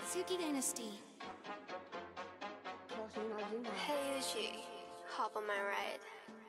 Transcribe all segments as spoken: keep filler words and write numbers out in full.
Suki Dynasty. Hey Yuji, hop on my ride.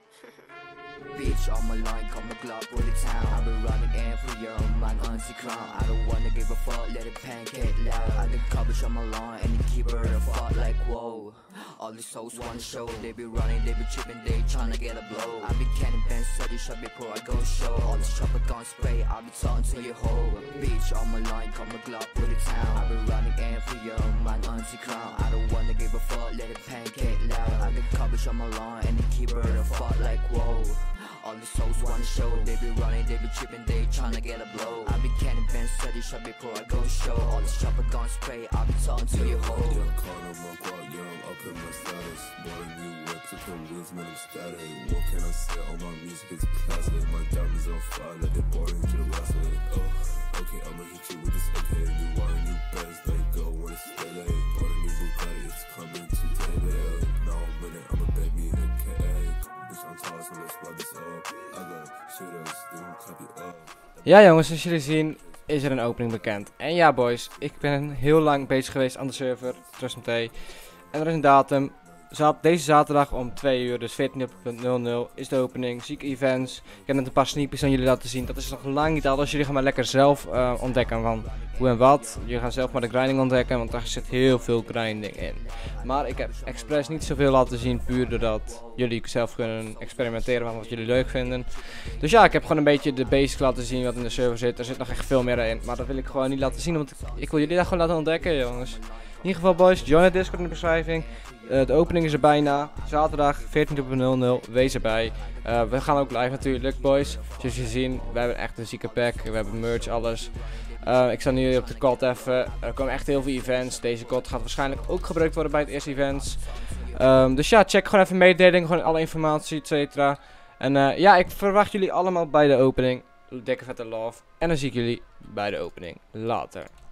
Bitch on my line, come the club for the town. I've been running in for your man auntie clown. I don't wanna give a fuck, let it pancake loud. I got coverage on my line and they keep her a fuck like whoa. All these hoes wanna show, they be running, they be tripping, they tryna get a blow. I be canning bands, study shop before I go show. All this chopper gun spray, I be talking to your hoe. Bitch on my line, come the club for the town. I've been running in for your man auntie clown. I don't wanna give a fuck, let it pancake loud. I got coverage on my line and they keep her a fuck like whoa. All these hoes wanna show, they be running, they be tripping, they tryna get a blow. I be canning bands, study shop before I go show. All this chopper gun spray, I be talking to your hoe. Yeah, call on my guap, young, up in my status. Bought a new whip, took the wheels, man, I'm static. What can I say, all my music is classic. My diamonds on fire, let the boring to the rest of it. Oh, okay, I'ma hit you with this A K. You want a new Benz, they go when it's dead. Bought a new Bugatti, it's coming today, babe. Now I'm in it, I'ma bet me a K A. Bitch, I'm tall, so let's rub this up. I got shooters, they gon' clap you up. Ja jongens, zoals jullie zien is er een opening bekend. En ja boys, ik ben heel lang bezig geweest aan de server, Trust M T. En er is een datum. Zat deze zaterdag om twee uur, dus veertien nul nul, is de opening. Zieke events. Ik heb net een paar sneakers aan jullie laten zien. Dat is nog lang niet alles. Jullie gaan maar lekker zelf uh, ontdekken van hoe en wat. Jullie gaan zelf maar de grinding ontdekken, want daar zit heel veel grinding in. Maar ik heb expres niet zoveel laten zien, puur doordat jullie zelf kunnen experimenteren van wat jullie leuk vinden. Dus ja, ik heb gewoon een beetje de basics laten zien wat in de server zit. Er zit nog echt veel meer in, maar dat wil ik gewoon niet laten zien, want ik, ik wil jullie daar gewoon laten ontdekken, jongens. In ieder geval boys, join de Discord in de beschrijving. Uh, de opening is er bijna. Zaterdag veertien nul nul, wees erbij. Uh, we gaan ook live natuurlijk boys. Zoals je ziet, we hebben echt een zieke pack. We hebben merch, alles. Uh, ik sta nu op de C O D even. Er komen echt heel veel events. Deze C O D gaat waarschijnlijk ook gebruikt worden bij het eerste events. Um, dus ja, check gewoon even mededeling, gewoon alle informatie, et cetera. En uh, ja, ik verwacht jullie allemaal bij de opening. Dikke vette love. En dan zie ik jullie bij de opening. Later.